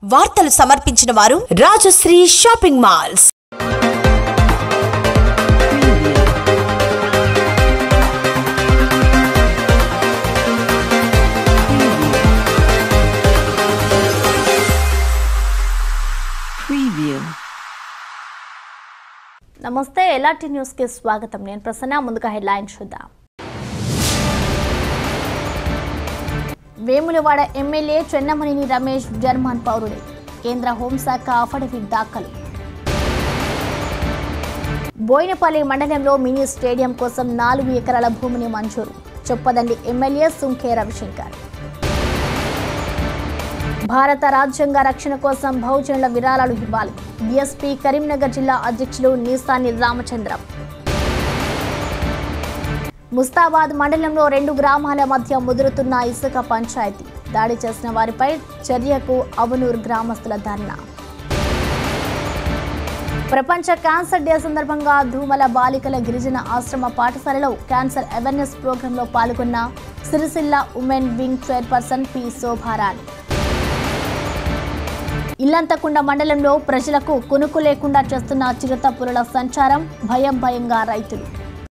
వార్తలు సమర్పించిన వారు Rajashree shopping malls. Namaste, LRT news కి స్వాగతం. నేను ప్రసన్న. ముందుగా హెడ్లైన్స్ చూద్దాం. వేములవాడ ఎమ్మెల్యే చెన్నమనేని రమేష్ జర్మన్ పౌరుడే. కేంద్ర హోంశాఖ అఫిడవిట్ దాఖలు. బోయినపల్లి మండలంలో మినీ స్టేడియం కోసం 4 ఎకరాల భూమిని మంజూరు. చొప్పదండి ఎమ్మెల్యే సుంకే రవిశంకర్. భారత రాజ్యాంగ రక్షణ కోసం బహుజనుల విరాళాలు ఇవ్వాలి. బీఎస్పీ కరీంనగర్ జిల్లా అధ్యక్షులు నీసాని రామచంద్రం. ముస్తాబాద్ మండలంలో 2 గ్రామాల మధ్య ముదురుతున్న ఇసుక పంచాయతీ. దాడి చేసిన వారిపై చర్యకు అవనూరు గ్రామస్తుల ధర్నా. ప్రపంచ క్యాన్సర్ డే సందర్భంగా ధూమల బాలికల గిరిజన ఆశ్రమ పాఠశాలలో క్యాన్సర్ అవేర్నెస్ ప్రోగ్రాంలో పాల్గొన్న Sircilla women wing chairperson P Shobharani. Illanthakunta మండలంలో ప్రజలకు కునుకు లేకుండా చేస్తున్న చిరుత పులుల సంచారం. భయంగా రైతులు.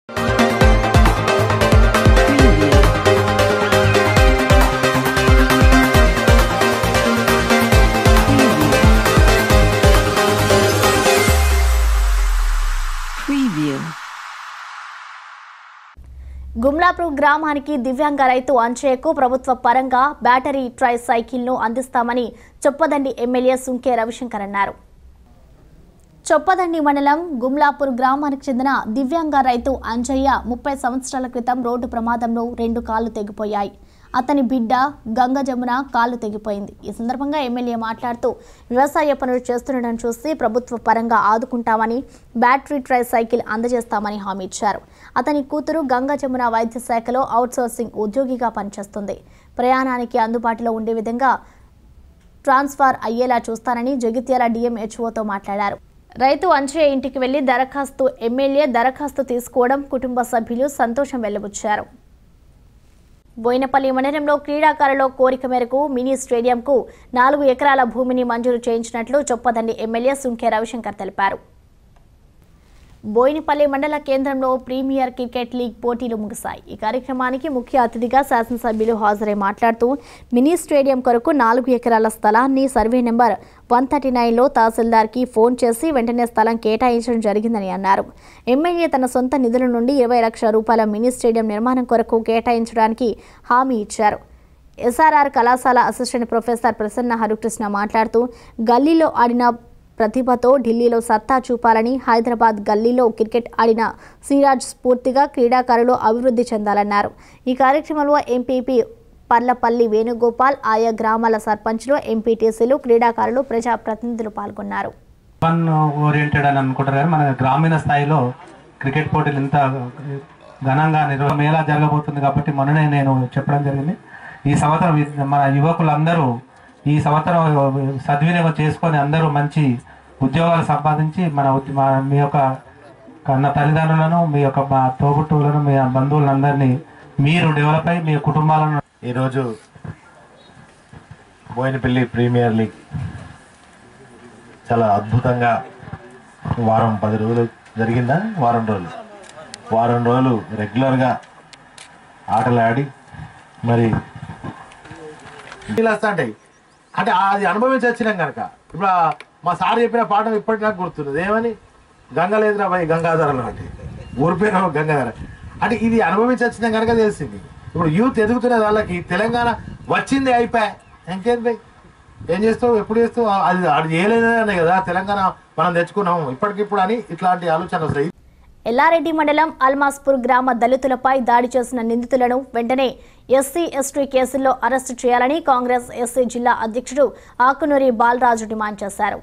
గుమ్లాపూర్ గ్రామానికి దివ్యాంగ రైతు అంచయ్యకు ప్రభుత్వ పరంగా బ్యాటరీ ట్రై సైకిల్ను అందిస్తామని చొప్పదండి ఎమ్మెల్యే సుంకే రవిశంకర్ అన్నారు. చొప్పదండి మండలం గుమ్లాపూర్ గ్రామానికి చెందిన దివ్యాంగ రైతు అంజయ్య 30 సంవత్సరాల క్రితం రోడ్డు ప్రమాదంలో 2 కాళ్లు తెగిపోయాయి. అతని బిడ్డ గంగ జమున కాళ్లు తెగిపోయింది. ఈ సందర్భంగా ఎమ్మెల్యే మాట్లాడుతూ వ్యవసాయ పనులు చేస్తుండడం చూసి ప్రభుత్వ పరంగా ఆదుకుంటామని, బ్యాటరీ ట్రై సైకిల్ అందజేస్తామని హామీ ఇచ్చారు. అతని కూతురు గంగ జమున వైద్య శాఖలో అవుట్సోర్సింగ్ ఉద్యోగిగా పనిచేస్తుంది. ప్రయాణానికి అందుబాటులో ఉండే విధంగా ట్రాన్స్ఫర్ అయ్యేలా చూస్తానని జగిత్యాల డిఎంహెచ్ఓతో మాట్లాడారు. రైతు అంచయ్య ఇంటికి వెళ్లి ఎమ్మెల్యే దరఖాస్తు తీసుకోవడం కుటుంబ సభ్యులు సంతోషం వెల్లబుచ్చారు. బోయినపల్లి మండలంలో క్రీడాకారుల కోరిక మేరకు మినీ స్టేడియంకు 4 ఎకరాల భూమిని మంజూరు చేయించినట్లు చొప్పదండి ఎమ్మెల్యే సుంకే రవిశంకర్ తెలిపారు. బోయినపల్లి మండల కేంద్రంలో ప్రీమియర్ క్రికెట్ లీగ్ పోటీలు ముగిశాయి. ఈ కార్యక్రమానికి ముఖ్య అతిథిగా శాసనసభ్యులు హాజరై మాట్లాడుతూ మినీ స్టేడియం కొరకు 4 ఎకరాల స్థలాన్ని సర్వే నెంబర్ 139లో తహసీల్దార్కి ఫోన్ చేసి వెంటనే స్థలం కేటాయించడం జరిగిందని అన్నారు. ఎమ్మెల్యే తన సొంత నిధుల నుండి 20 లక్షల రూపాయల మినీ స్టేడియం నిర్మాణం కొరకు కేటాయించడానికి హామీ ఇచ్చారు. ఎస్ఆర్ఆర్ కళాశాల అసిస్టెంట్ ప్రొఫెసర్ ప్రసన్న హరికృష్ణ మాట్లాడుతూ గల్లీలో ఆడిన ప్రతిభతో ఢిల్లీలో సత్తా చూపాలని, హైదరాబాద్ గల్లీలో క్రికెట్ ఆడిన సిరాజ్ స్ఫూర్తిగా క్రీడాకారులు అభివృద్ధి చెందాలన్నారు. ఈ కార్యక్రమంలో ఎంపీపీ పర్లపల్లి వేణుగోపాల్, ఆయా గ్రామాల సర్పంచ్లు, ఎంపీటీసీలు, క్రీడాకారులు, ప్రజాప్రతినిధులు పాల్గొన్నారు. ఓరియంటెడ్ అని అనుకుంటారు కానీ మన గ్రామీణ స్థాయిలో క్రికెట్ పోటీలు ఇంత ఘనంగా మేళా జరగబోతుంది కాబట్టి మొన్ననే నేను చెప్పడం జరిగింది. ఈ సంవత్సరం మన యువకులందరూ ఈ సంవత్సరం సద్వినియోగం చేసుకొని అందరూ మంచి ఉద్యోగాలు సంపాదించి మీ యొక్క కన్న తల్లిదండ్రులను, మీ యొక్క మా తోబుట్టువులను, మీ బంధువులందరినీ మీరు డెవలప్ అయ్యి మీ కుటుంబాలను. ఈరోజు బోయినపల్లి ప్రీమియర్ లీగ్ చాలా అద్భుతంగా వారం 10 రోజులు జరిగిందా, వారం రోజులు రెగ్యులర్గా ఆటలు ఆడి మరి వస్తాంటాయి. అంటే అది అనుభవించి వచ్చినాం కనుక ఇప్పుడు మా సార్ చెప్పిన పాఠం ఇప్పటికి నాకు గుర్తున్నది. ఏమని? గంగలేదురా భయ్ గంగాధరలు అంటే ఊరిపోయిన గంగాధర అంటే ఇది అనుభవించి వచ్చినాం కనుక తెలిసింది. ఇప్పుడు యూత్ ఎదుగుతున్న వాళ్ళకి తెలంగాణ వచ్చింది అయిపోయా, ఇంకేం భయ్ ఏం చేస్తావు, ఎప్పుడు చేస్తావు, అది చేయలేదనే కదా తెలంగాణ మనం తెచ్చుకున్నాము ఇప్పటికిప్పుడు అని ఇట్లాంటి ఆలోచన వస్తాయి. ఎల్లారెడ్డి మండలం అల్మాస్పూర్ గ్రామ దళితులపై దాడి చేసిన నిందితులను వెంటనే ఎస్సీ ఎస్టీ కేసుల్లో అరెస్టు చేయాలని కాంగ్రెస్ ఎస్సీ జిల్లా అధ్యక్షుడు ఆకునూరి బాలరాజు డిమాండ్ చేశారు.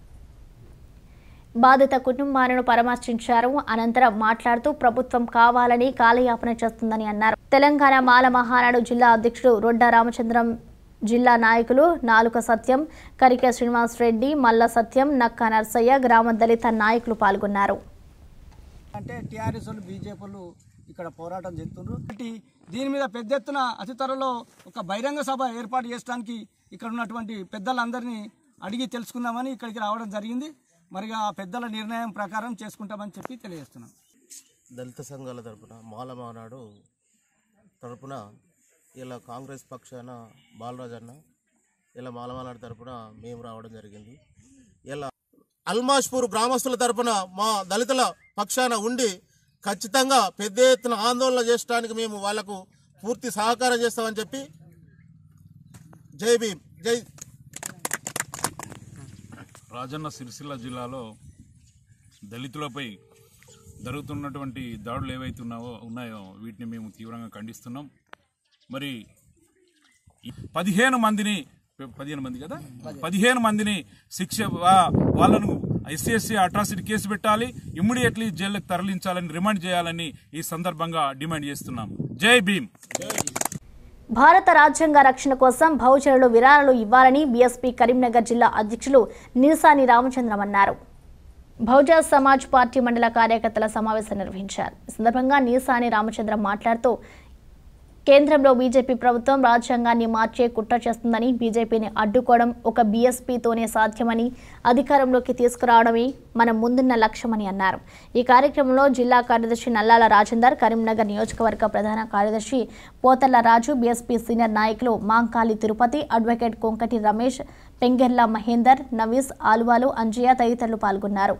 బాధిత కుటుంబాలను పరామర్శించారు. అనంతరం మాట్లాడుతూ ప్రభుత్వం కావాలని కాలయాపన చేస్తుందని అన్నారు. తెలంగాణ మాల మహానాడు జిల్లా అధ్యక్షుడు రొడ్డ రామచంద్రం, జిల్లా నాయకులు నాలుక సత్యం, కరికే శ్రీనివాస్ రెడ్డి, మల్ల సత్యం, నక్క నర్సయ్య, గ్రామ దళిత నాయకులు పాల్గొన్నారు. అంటే టీఆర్ఎస్ వాళ్ళు బీజేపీలు ఇక్కడ పోరాటం చేస్తున్నారు. దీని మీద పెద్ద ఎత్తున అతి త్వరలో ఒక బహిరంగ సభ ఏర్పాటు చేయడానికి ఇక్కడ ఉన్నటువంటి పెద్దలందరినీ అడిగి తెలుసుకుందామని ఇక్కడికి రావడం జరిగింది. మరి ఆ పెద్దల నిర్ణయం ప్రకారం చేసుకుంటామని చెప్పి తెలియజేస్తున్నాం. దళిత సంఘాల తరపున మాల మానాడు తరపున ఇలా కాంగ్రెస్ పక్షాన బాలరాజ్ అన్న ఇలా మాల మానాడు తరపున మేము రావడం జరిగింది. ఇలా అల్మాష్పూర్ గ్రామస్తుల తరపున మా దళితుల పక్షాన ఉండి ఖచ్చితంగా పెద్ద ఎత్తున ఆందోళన చేయడానికి మేము వాళ్లకు పూర్తి సహకారం చేస్తామని చెప్పి జై భీమ్. జై రాజన్న సిరిసిల్ల జిల్లాలో దళితులపై జరుగుతున్నటువంటి దాడులు ఏవైతే ఉన్నాయో వీటిని మేము తీవ్రంగా ఖండిస్తున్నాం. మరి 15 మందిని శిక్ష వాళ్ళను ఎస్సీ అట్రాసిటీ కేసు పెట్టాలి, ఇమ్మీడియట్లీ జైలుకు తరలించాలని, రిమాండ్ చేయాలని ఈ సందర్భంగా డిమాండ్ చేస్తున్నాం. జై భీమ్. భారత రాజ్యాంగ రక్షణ కోసం బహుజనులు విరాళాలు ఇవ్వాలని బీఎస్పీ కరీంనగర్ జిల్లా అధ్యక్షులు నిరసాని రామచంద్రం అన్నారు. బహుజన్ సమాజ్ పార్టీ మండల కార్యకర్తల సమావేశం నిర్వహించారు. ఈ సందర్భంగా నిరసాని రామచంద్రం మాట్లాడుతూ కేంద్రంలో బీజేపీ ప్రభుత్వం రాజ్యాంగాన్ని మార్చే కుట్ర చేస్తుందని, బీజేపీని అడ్డుకోవడం ఒక బీఎస్పీతోనే సాధ్యమని, అధికారంలోకి తీసుకురావడమే మనం ముందున్న లక్ష్యమని అన్నారు. ఈ కార్యక్రమంలో జిల్లా కార్యదర్శి నల్లాల రాజేందర్, కరీంనగర్ నియోజకవర్గ ప్రధాన కార్యదర్శి పోతర్ల రాజు, బీఎస్పీ సీనియర్ నాయకులు మాంకాలి తిరుపతి, అడ్వకేట్ కొంకటి రమేష్, పెంగెర్ల మహేందర్, నవీస్, ఆలువాలు, అంజయ్య తదితరులు పాల్గొన్నారు.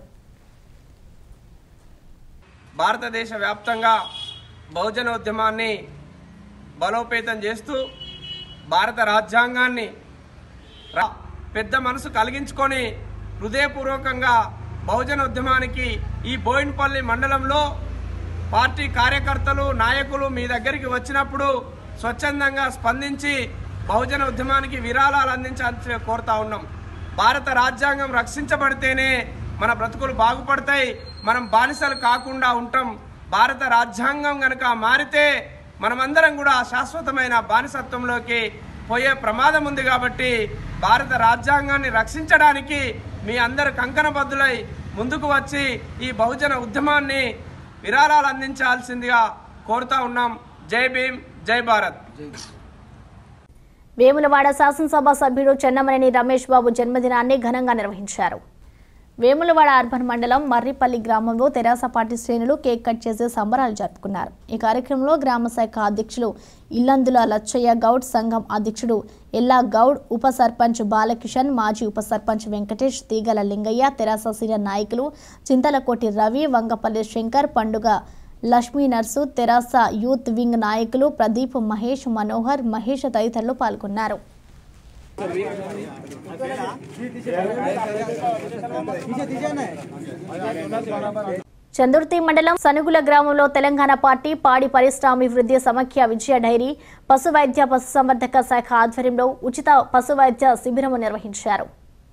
భారతదేశ వ్యాప్తంగా బహుజన ఉద్యమాన్ని బలోపేతం చేస్తూ భారత రాజ్యాంగాన్ని పెద్ద మనసు కలిగించుకొని హృదయపూర్వకంగా బహుజన ఉద్యమానికి ఈ బోయిన్పల్లి మండలంలో పార్టీ కార్యకర్తలు నాయకులు మీ దగ్గరికి వచ్చినప్పుడు స్వచ్ఛందంగా స్పందించి బహుజన ఉద్యమానికి విరాళాలు అందించాలని కోరుతా ఉన్నాం. భారత రాజ్యాంగం రక్షించబడితేనే మన బ్రతుకులు బాగుపడతాయి, మనం బానిసలు కాకుండా ఉంటాం. భారత రాజ్యాంగం కనుక మారితే మనమందరం కూడా శాశ్వతమైన బానిసత్వంలోకి పోయే ప్రమాదం ఉంది. కాబట్టి భారత రాజ్యాంగాన్ని రక్షించడానికి మీ అందరు కంకణబద్దులై ముందుకు వచ్చి ఈ బహుజన ఉద్యమాన్ని విరాళాలు అందించాల్సిందిగా కోరుతా ఉన్నాం. జై భీమ్, జై భారత్. వేములవాడ శాసనసభ సభ్యుడు చెన్నమనేని రమేష్ బాబు జన్మదినాన్ని ఘనంగా నిర్వహించారు. వేములవాడ అర్బన్ మండలం మర్రిపల్లి గ్రామంలో తెరాస పార్టీ శ్రేణులు కేక్ కట్ చేసి సంబరాలు జరుపుకున్నారు. ఈ కార్యక్రమంలో గ్రామ శాఖ అధ్యక్షులు ఇల్లందుల లచ్చయ్య గౌడ్, సంఘం అధ్యక్షుడు ఎల్లా గౌడ్, ఉప సర్పంచ్ బాలకిషన్, మాజీ ఉప సర్పంచ్ వెంకటేష్, తీగల లింగయ్య, తెరాస సీనియర్ నాయకులు చింతలకోటి రవి, వంగపల్లి శంకర్, పండుగ లక్ష్మీ నర్సు, తెరాస యూత్ వింగ్ నాయకులు ప్రదీప్, మహేష్, మనోహర్, మహేష్ తదితరులు పాల్గొన్నారు. చందుర్తి మండలం సనుగుల గ్రామంలో తెలంగాణ పార్టీ పాడి పరిశ్రమాభివృద్ధి సమాఖ్య విజయ డైరీ పశువైద్య పశుసంవర్ధక శాఖ ఆధ్వర్యంలో ఉచిత పశువైద్య శిబిరం నిర్వహించారు.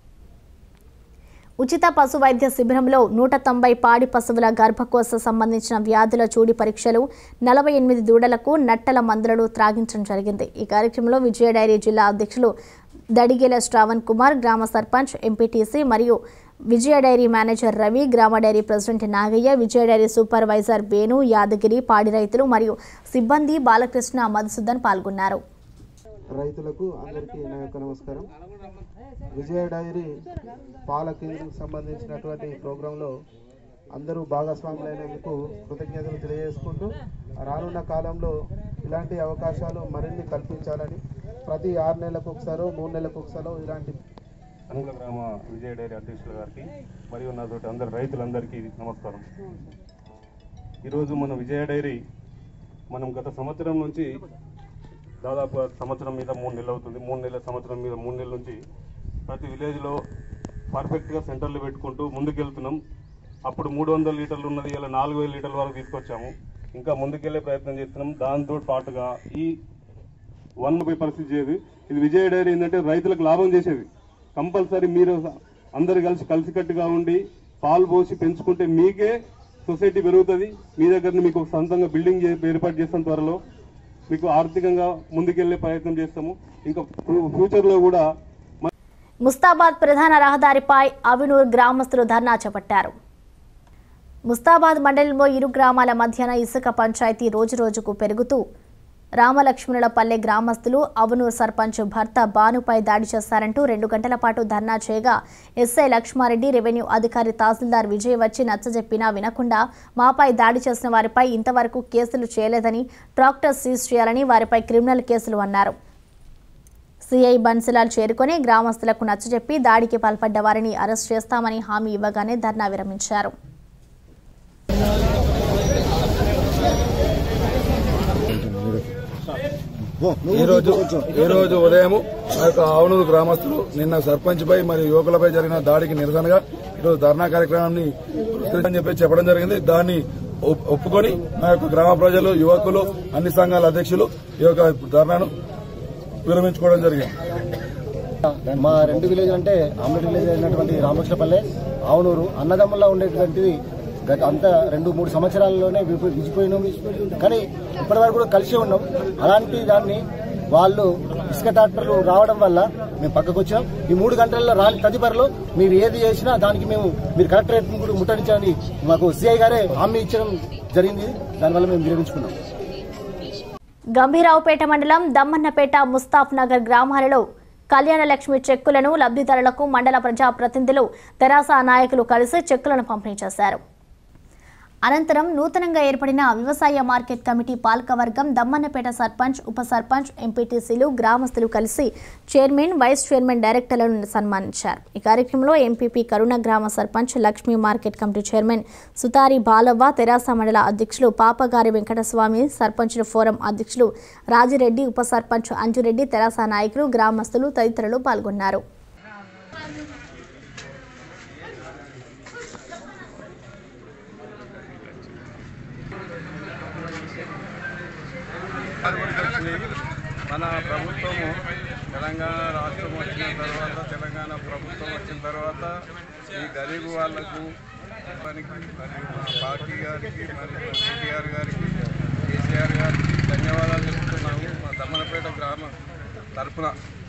ఉచిత పశువైద్య శిబిరంలో 190 పాడి పశువుల గర్భకోశ సంబంధించిన వ్యాధుల చూడి పరీక్షలు, 48 దూడలకు నట్టల మందులను త్రాగించడం జరిగింది. ఈ కార్యక్రమంలో విజయ డైరీ జిల్లా అధ్యక్షులు దడిగేల శ్రావణ్ కుమార్, గ్రామ సర్పంచ్, ఎంపీటీసీ మరియు విజయ డైరీ మేనేజర్ రవి, గ్రామ dairy president Nagaiah, Vijaya dairy supervisor Venu, Yadagiri, పాడి రైతులు మరియు సిబ్బంది బాలకృష్ణ, మధుసూదన్ పాల్గొన్నారు. రైతులకు అందరికీ నా యొక్క నమస్కారం. విజయ డైరీ పాల కేంద్రం సంబంధించినటువంటి ప్రోగ్రాంలో అందరూ భాగస్వాములైనందుకు కృతజ్ఞతలు తెలియజేసుకుంటూ రానున్న కాలంలో ఇలాంటి అవకాశాలు మరిన్ని కల్పించాలని ప్రతి 6 నెలలకు ఒకసారో 3 నెలలకు ఒకసారో ఇలాంటి అనుగుల గ్రామ విజయ డైరీ అధ్యక్షుల గారికి మరియు నాతోటి అందరు రైతులందరికీ నమస్కారం. ఈరోజు మన విజయ డైరీ మనం గత సంవత్సరం నుంచి దాదాపు సంవత్సరం మీద 3 నెలలు అవుతుంది. 3 నెలల సంవత్సరం మీద 3 నెలల నుంచి ప్రతి విలేజ్లో పర్ఫెక్ట్గా సెంటర్లు పెట్టుకుంటూ ముందుకెళ్తున్నాం. అప్పుడు 300 లీటర్లు ఉన్నది, ఇలా 4000 లీటర్ల వరకు తీసుకొచ్చాము. ఇంకా ముందుకెళ్లే ప్రయత్నం చేస్తున్నాం. దాంతో పాటుగా ఈ 1 పరిస్థితి చేయదు. ఇది విజయ డైరీ ఏంటంటే రైతులకు లాభం చేసేది. కంపల్సరీ మీరు అందరు కలిసికట్టుగా ఉండి పాలు పోసి పెంచుకుంటే మీకే సొసైటీ పెరుగుతుంది. మీ దగ్గర మీకు సొంతంగా బిల్డింగ్ ఏర్పాటు చేస్తాం. త్వరలో మీకు ఆర్థికంగా ముందుకెళ్లే ప్రయత్నం చేస్తాము. ఇంకా ఫ్యూచర్లో కూడా. ముస్తాబాద్ ప్రధాన రహదారిపై అవినూర్ గ్రామస్తులు ధర్నా చేపట్టారు. ముస్తాబాద్ మండలంలో ఇరు గ్రామాల మధ్యన ఇసుక పంచాయతీ రోజురోజుకు పెరుగుతూ రామలక్ష్మణులపల్లె గ్రామస్తులు అవనూరు సర్పంచ్ భర్త భానుపై దాడి చేశారంటూ 2 గంటల పాటు ధర్నా చేయగా ఎస్ఐ లక్ష్మారెడ్డి, రెవెన్యూ అధికారి తహసీల్దార్ విజయ్ వచ్చి నచ్చజెప్పినా వినకుండా మాపై దాడి చేసిన వారిపై ఇంతవరకు కేసులు చేయలేదని, ట్రాక్టర్ సీజ్ చేయాలని, వారిపై క్రిమినల్ కేసులు అన్నారు. సిఐ బన్సిలాల్ చేరుకొని గ్రామస్తులకు నచ్చజెప్పి దాడికి పాల్పడ్డ వారిని అరెస్ట్ చేస్తామని హామీ ఇవ్వగానే ధర్నా విరమించారు. ఈ రోజు ఉదయం ఆవనూరు గ్రామస్తులు నిన్న సర్పంచ్ పై మరియు యువకులపై జరిగిన దాడికి నిరసనగా ఈరోజు ధర్నా కార్యక్రమాన్ని చెప్పడం జరిగింది. దాన్ని ఒప్పుకొని మా యొక్క గ్రామ ప్రజలు, యువకులు, అన్ని సంఘాల అధ్యక్షులు ఈ యొక్క ధర్నాను విరమించుకోవడం జరిగింది. మా 2 విలేజ్ అంటే ఆమ్లెట్ విలేజ్ అయినటువంటి రామకృష్ణపల్లె, ఆవనూరు అన్నదమ్ములా ఉండేటువంటివి అంత 2-3 సంవత్సరాల్లోనే విడిచిపోయినాం. కానీ ఇప్పటి వరకు కూడా కలిసి ఉన్నాం. అలాంటి దాన్ని వాళ్ళు ఇసుక ట్రాక్టర్లు రావడం వల్ల మేము పక్కకు వచ్చాం. ఈ 3 గంటల్లో రాని తదుపరిలో మీరు ఏది చేసినా దానికి మీరు కలెక్టరేట్ కూడా ముట్టడించాలని మాకు సిఐ గారే హామీ ఇచ్చడం జరిగింది. దానివల్ల మేము విరమించుకున్నాం. గంభీరావుపేట మండలం దమ్మన్నపేట, ముస్తాఫ్ నగర్ గ్రామాలలో కళ్యాణ లక్ష్మి చెక్కులను లబ్ధిదారులకు మండల ప్రజాప్రతినిధులు, తెరాస నాయకులు కలిసి చెక్కులను పంపిణీ చేశారు. అనంతరం నూతనంగా ఏర్పడిన వ్యవసాయ మార్కెట్ కమిటీ పాలకవర్గం, దమ్మన్నపేట సర్పంచ్, ఉప సర్పంచ్, ఎంపీటీసీలు, గ్రామస్తులు కలిసి చైర్మన్, వైస్ చైర్మన్, డైరెక్టర్లను సన్మానించారు. ఈ కార్యక్రమంలో ఎంపీపీ కరుణ, గ్రామ sarpanch, Lakshmi market committee chairman Sutari Balavva, తెరాస మండల అధ్యక్షులు పాపగారి వెంకటస్వామి, సర్పంచుల ఫోరం అధ్యక్షులు రాజిరెడ్డి, ఉప సర్పంచ్ అంజురెడ్డి, తెరాస నాయకులు, గ్రామస్తులు తదితరులు పాల్గొన్నారు. మన ప్రభుత్వము తెలంగాణ రాష్ట్రం వచ్చిన తర్వాత, తెలంగాణ ప్రభుత్వం వచ్చిన తర్వాత ఈ గరీబు వాళ్లకు మరియు మా పార్టీ గారికి, మరియు కేటీఆర్ గారికి, కేసీఆర్ గారికి ధన్యవాదాలు చెప్తున్నాము. మా దమ్మన్నపేట గ్రామం తరఫున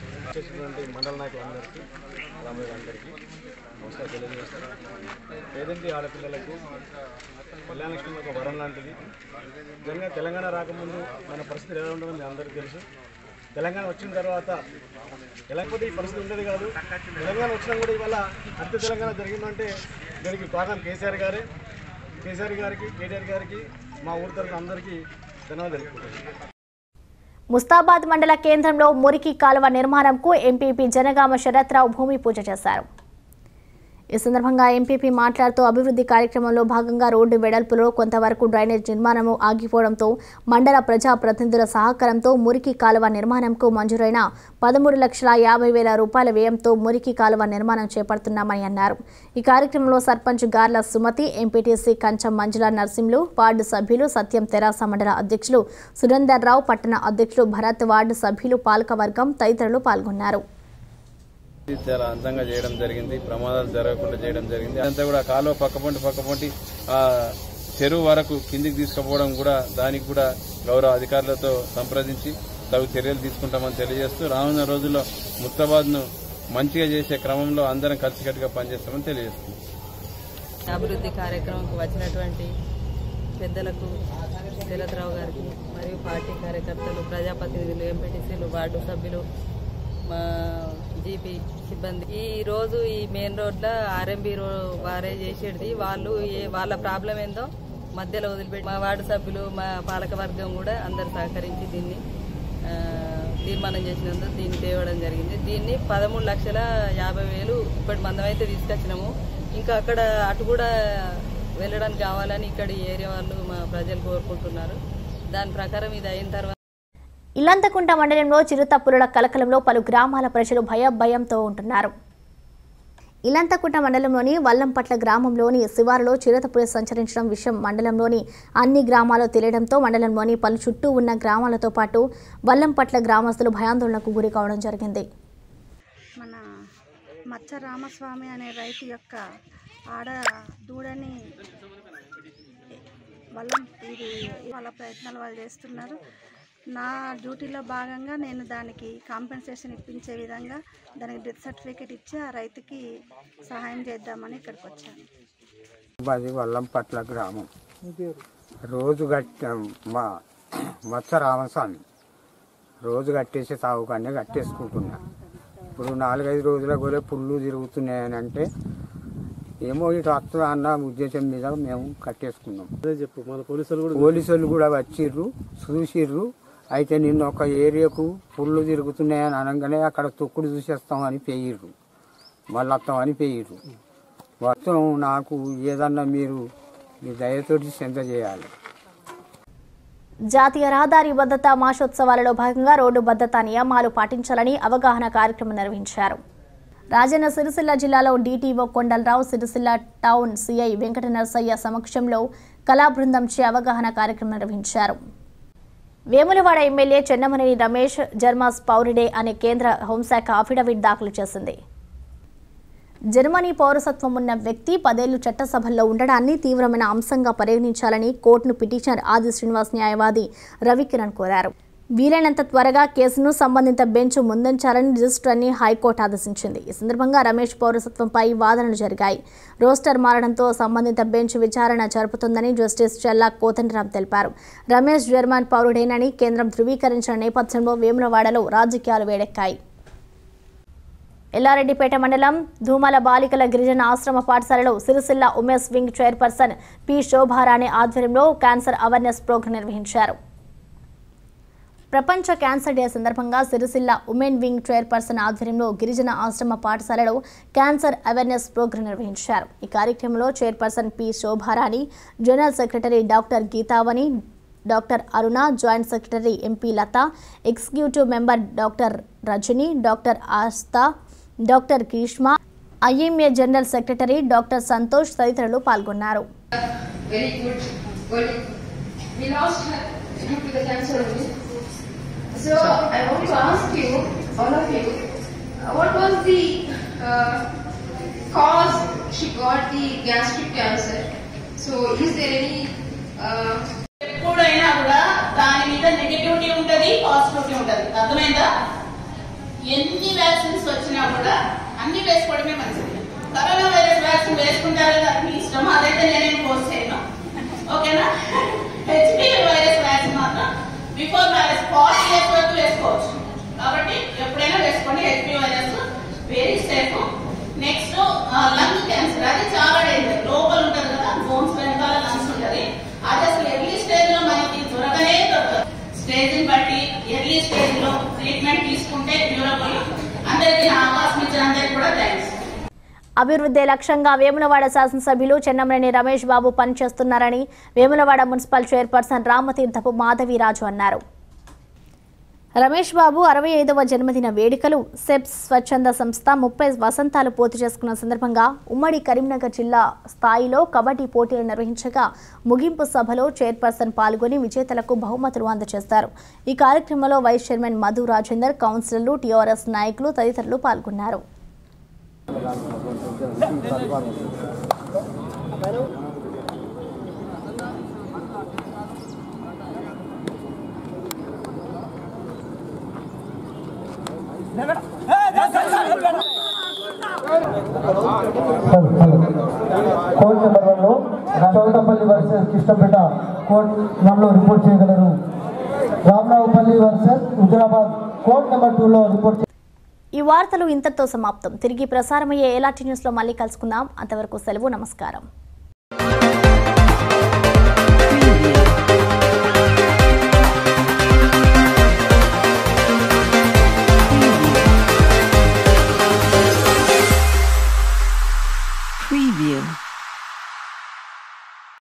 మండల నాయకులందరికీ, గ్రామాలందరికీ నమస్కారం తెలియజేస్తారు. పేదంటి ఆడపిల్లలకు కళ్యాణలక్ష్మి ఒక వరం లాంటిది. నిజంగా తెలంగాణ రాకముందు మన పరిస్థితి ఎలా ఉండదో మీ అందరికీ తెలుసు. తెలంగాణ వచ్చిన తర్వాత లేకపోతే ఈ పరిస్థితి ఉండేది కాదు. తెలంగాణ వచ్చినా కూడా ఇవాళ అంత తెలంగాణ జరిగిందంటే దానికి కారణం కేసీఆర్ గారే. కేసీఆర్ గారికి, కేటీఆర్ గారికి మా ఊరి తరఫున అందరికీ ధన్యవాదాలు తెలుపుతున్నాను. ముస్తాబాద్ మండల కేంద్రంలో మురికి కాలువ నిర్మాణంకు ఎంపీపీ జనగామ శరత్రావు భూమి పూజ చేశారు. ఈ సందర్భంగా ఎంపీపీ మాట్లాడుతూ అభివృద్ధి కార్యక్రమంలో భాగంగా రోడ్డు వెడల్పులో కొంతవరకు డ్రైనేజ్ నిర్మాణము ఆగిపోవడంతో మండల ప్రజాప్రతినిధుల సహకారంతో మురికి కాలువ నిర్మాణంకు మంజూరైన 13,50,000 రూపాయల వ్యయంతో మురికి కాలువ నిర్మాణం చేపడుతున్నామని అన్నారు. ఈ కార్యక్రమంలో సర్పంచ్ గార్ల సుమతి, ఎంపీటీసీ కంచం మంజుల నర్సింలు, వార్డు సభ్యులు సత్యం, తెరాస మండల అధ్యక్షులు సురేందర్ రావు, పట్టణ అధ్యక్షులు భరత్, వార్డు సభ్యులు, పాలకవర్గం తదితరులు పాల్గొన్నారు. చాలా అందంగా చేయడం జరిగింది, ప్రమాదాలు జరగకుండా చేయడం జరిగింది. అంతా కూడా కాలువ పక్కపొంటి చెరువు వరకు కిందికి తీసుకుపోవడం కూడా, దానికి కూడా గౌరవ అధికారులతో సంప్రదించి తగు చర్యలు తీసుకుంటామని తెలియజేస్తూ రానున్న రోజుల్లో ముస్తాబాద్ను మంచిగా చేసే క్రమంలో అందరం కలిసికట్టుగా పనిచేస్తామని తెలియజేస్తున్నాం. అభివృద్ధి కార్యక్రమంకు వచ్చినటువంటి పెద్దలకు, శరత్రావు గారికి మరియు పార్టీ కార్యకర్తలు, ప్రజాప్రతినిధులు, ఎంపీటీసీలు, వార్డు సభ్యులు, మా జీపీ సిబ్బంది, ఈ రోజు ఈ మెయిన్ రోడ్ల ఆర్ఎంబీ వారే చేసేది, వాళ్ళు వాళ్ళ ప్రాబ్లం ఏందో మధ్యలో వదిలిపెట్టి మా వార్డు సభ్యులు, మా పాలక వర్గం కూడా అందరు సహకరించి దీన్ని తీర్మానం చేసినందుకు దీన్ని తేవడం జరిగింది. దీన్ని 13,50,000 ఇప్పటి మందమైతే తీసుకొచ్చినాము. ఇంకా అక్కడ అటు కూడా వెళ్ళడానికి కావాలని ఇక్కడ ఈ ఏరియా వాళ్ళు, మా ప్రజలు కోరుకుంటున్నారు. దాని ప్రకారం ఇది అయిన తర్వాత ఇల్లంతకుంట మండలంలో చిరుతపులుల కలకలంలో పలు గ్రామాల ప్రజలు భయంతో ఉంటున్నారు. ఇల్లంతకుంట మండలంలోని వల్లంపట్ల గ్రామంలోని శివారులో చిరుతపులి సంచరించడం విషయం మండలంలోని అన్ని గ్రామాల్లో తెలియడంతో మండలంలోని పలు చుట్టూ ఉన్న గ్రామాలతో పాటు వల్లంపట్ల గ్రామస్తులు భయాందోళనకు గురి కావడం జరిగింది. మన మచ్చ రామస్వామి అనే రైతు యొక్క ఆడ దూడని వాళ్ళ ప్రయత్నాలు వాళ్ళు చేస్తున్నారు. నా డ్యూటీలో భాగంగా నేను దానికి కాంపెన్సేషన్ ఇప్పించే విధంగా దానికి డెత్ సర్టిఫికేట్ ఇచ్చి ఆ రైతుకి సహాయం చేద్దామని ఇక్కడికి వచ్చాను. అది వల్లంపట్ల గ్రామం. రోజు గట్ట మా మచ్చ రామస్వామి రోజు కట్టేసి సాగుకానే కట్టేసుకుంటున్నా. ఇప్పుడు 4-5 రోజుల గొర్రె పుళ్ళు తిరుగుతున్నాయని అంటే ఏమో ఇటు వస్తుందా అన్న ఉద్దేశం మీద మేము కట్టేసుకున్నాం. పోలీసులు కూడా వచ్చిర్రు, చూసిర్రు. అయితే నిన్న ఒక ఏరియాకు పుళ్ళు తిరుగుతున్నాయని అనగానే అక్కడ తొక్కుడు చూసేస్తామని పెయ్యిర్రు, మళ్ళీ వస్తామని పెయ్యిర్రు. మొత్తం నాకు ఏదన్నా మీరు మీ దయతోటి చెంత చేయాలి. జాతీయ రహదారి భద్రతా మాసోత్సవాలలో భాగంగా రోడ్డు భద్రతా నియమాలు పాటించాలని అవగాహన కార్యక్రమం నిర్వహించారు. రాజన్న సిరిసిల్ల జిల్లాలో DTO Kondalarao, Sircilla town CI Venkata Narasaiah సమక్షంలో కళా బృందంచే అవగాహన కార్యక్రమం నిర్వహించారు. వేములవాడ ఎమ్మెల్యే చెన్నమనేని రమేష్ జర్మాస్ పౌరిడే అనే కేంద్ర హోంశాఖ అఫిడవిట్ దాఖలు చేసింది. జర్మనీ పౌరసత్వం ఉన్న వ్యక్తి 10 ఏళ్లు చట్టసభల్లో ఉండడాన్ని తీవ్రమైన అంశంగా పరిగణించాలని కోర్టును పిటిషనర్ ఆది శ్రీనివాస్ న్యాయవాది రవికిరణ్ కోరారు. వీలైనంత త్వరగా కేసును సంబంధిత బెంచ్ ముందుంచాలని రిజిస్ట్రార్ని హైకోర్టు ఆదేశించింది. ఈ సందర్భంగా రమేష్ పౌరసత్వంపై వాదనలు జరిగాయి. రోస్టర్ మారడంతో సంబంధిత బెంచ్ విచారణ జరుపుతుందని జస్టిస్ చెల్లా కోదండరాం తెలిపారు. రమేష్ జర్మన్ పౌరుడేనని కేంద్రం ధృవీకరించిన నేపథ్యంలో వేములవాడలో రాజకీయాలు వేడెక్కాయి. ఎల్లారెడ్డిపేట మండలం ధూమల బాలికల గిరిజన ఆశ్రమ పాఠశాలలో Sircilla women's wing chairperson P Shobharani ఆధ్వర్యంలో క్యాన్సర్ అవేర్నెస్ ప్రోగ్రాం నిర్వహించారు. ప్రపంచ క్యాన్సర్ డే సందర్భంగా సిరిసిల్ల ఉమెన్ వింగ్ చైర్పర్సన్ ఆధ్వర్యంలో గిరిజన ఆశ్రమ పాఠశాలలో క్యాన్సర్ అవేర్నెస్ ప్రోగ్రాం నిర్వహించారు. ఈ కార్యక్రమంలో chairperson P Shobharani, general secretary doctor Geethavani, doctor Aruna, joint secretary MP Latha, executive member doctor Rajani, doctor Aastha, doctor Greeshma, IMA general secretary doctor Santosh తదితరులు పాల్గొన్నారు. So I want to ask you, all of you, what was the cause she got the gastric cancer? So is there any ఎప్పుడైనా కూడా దాని మీద negativity ఉంటుంది, positivity ఉంటుంది. అర్థమైందా? ఎన్ని వ్యాక్సిన్స్ వచ్చినా కూడా అన్ని వేసుకోవడమే మంచిది. కరోనా వైరస్ వ్యాక్సిన్ వేసుకుంటారు కదా, మీ ఇష్టం, అదైతే నేనేం ఫోర్స్ చేయను. ఓకేనా? హెచ్పివి వైరస్ వ్యాక్సిన్ మాత్రం బిఫోర్ మ్యారేజ్ 40 years వరకు వేసుకోవచ్చు. కాబట్టి ఎప్పుడైనా వేసుకోండి. HPV virus very safe. Next lung cancer, అది చాలా డేంజర్. లోపల ఉంటుంది కదా, బోన్స్ వెనకాల లంగ్స్ ఉంటుంది. అది అసలు ఎర్లీ స్టేజ్ లో మనకి దొరకనే దొరకదు. స్టేజ్ ని బట్టి ఎర్లీ స్టేజ్ లో ట్రీట్మెంట్ తీసుకుంటే డ్యూరబుల్. అందరికీ అవకాశం ఇచ్చిన అందరికీ కూడా థ్యాంక్స్. అభివృద్ధి లక్ష్యంగా వేములవాడ శాసనసభ్యులు చెన్నమనేని రమేష్ బాబు పనిచేస్తున్నారని వేములవాడ మున్సిపల్ చైర్పర్సన్ రామతీర్థపు మాధవీరాజు అన్నారు. రమేష్ బాబు 65వ జన్మదిన వేడుకలు సెప్స్ స్వచ్ఛంద సంస్థ 30 వసంతాలు పూర్తి చేసుకున్న సందర్భంగా ఉమ్మడి కరీంనగర్ జిల్లా స్థాయిలో కబడ్డీ పోటీలు నిర్వహించగా ముగింపు సభలో చైర్పర్సన్ పాల్గొని విజేతలకు బహుమతులు అందజేస్తారు. ఈ కార్యక్రమంలో వైస్ చైర్మన్ మధు రాజేందర్, కౌన్సిలర్లు, టీఆర్ఎస్ నాయకులు తదితరులు పాల్గొన్నారు. కోర్ట్ నెంబర్ 1లో చౌటపల్లి వర్సెస్ కృష్ణపేట కోర్ట్ 1లో రిపోర్ట్ చేయగలరు. Ramaraopally versus Huzurabad court number 2లో రిపోర్ట్. ఈ వార్తలు ఇంతటితో సమాప్తం. తిరిగి ప్రసారమయ్యే ఎలాంటి న్యూస్ లో మళ్ళీ కలుసుకుందాం. అంతవరకు సెలవు. నమస్కారం. Preview.